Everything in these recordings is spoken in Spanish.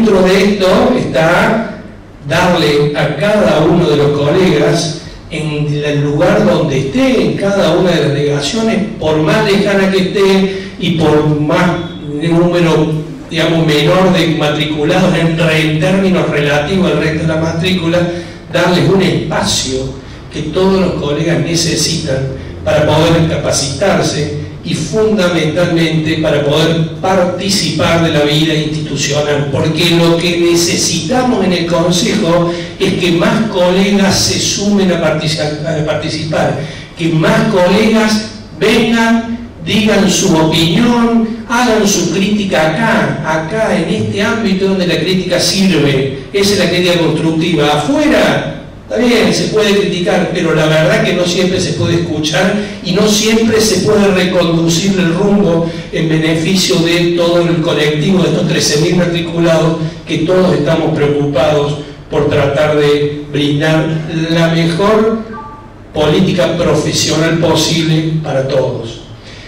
dentro de esto está darle a cada uno de los colegas, en el lugar donde esté, en cada una de las delegaciones, por más lejana que esté y por más número, digamos, menor de matriculados en términos relativos al resto de la matrícula, darles un espacio que todos los colegas necesitan para poder capacitarse y fundamentalmente para poder participar de la vida institucional, porque lo que necesitamos en el Consejo es que más colegas se sumen a participar, que más colegas vengan, digan su opinión, hagan su crítica acá en este ámbito donde la crítica sirve. Esa es la crítica constructiva. Afuera está bien, se puede criticar, pero la verdad que no siempre se puede escuchar y no siempre se puede reconducir el rumbo en beneficio de todo el colectivo, de estos 13.000 matriculados, que todos estamos preocupados por tratar de brindar la mejor política profesional posible para todos.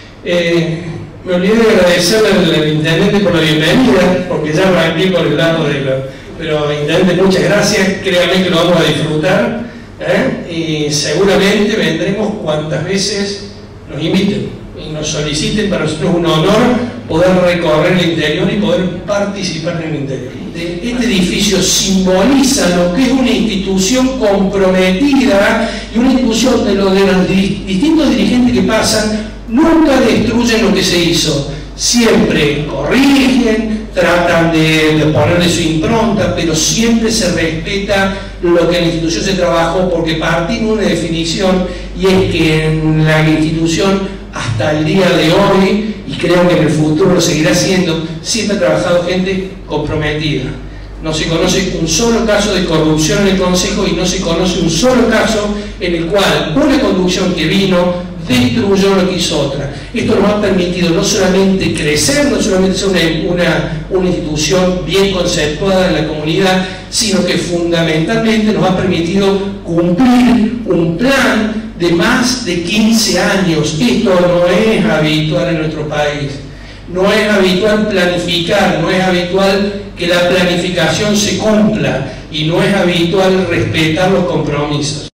Me olvidé de agradecerle al intendente por la bienvenida, porque ya arranqué por el lado de la... Pero intendente, muchas gracias, créanme que lo vamos a disfrutar, y seguramente vendremos cuantas veces nos inviten y nos soliciten. Para nosotros es un honor poder recorrer el interior y poder participar en el interior. Este edificio simboliza lo que es una institución comprometida y una institución de los distintos dirigentes que pasan. Nunca destruyen lo que se hizo, siempre corrigen, tratan de ponerle su impronta, pero siempre se respeta lo que en la institución se trabajó, porque partimos de una definición, y es que en la institución hasta el día de hoy, y creo que en el futuro lo seguirá siendo, siempre ha trabajado gente comprometida. No se conoce un solo caso de corrupción en el Consejo y no se conoce un solo caso en el cual una conducción que vino destruyó lo que hizo otra. Esto nos ha permitido no solamente crecer, no solamente ser una institución bien conceptuada en la comunidad, sino que fundamentalmente nos ha permitido cumplir un plan de más de 15 años. Esto no es habitual en nuestro país. No es habitual planificar, no es habitual que la planificación se cumpla y no es habitual respetar los compromisos.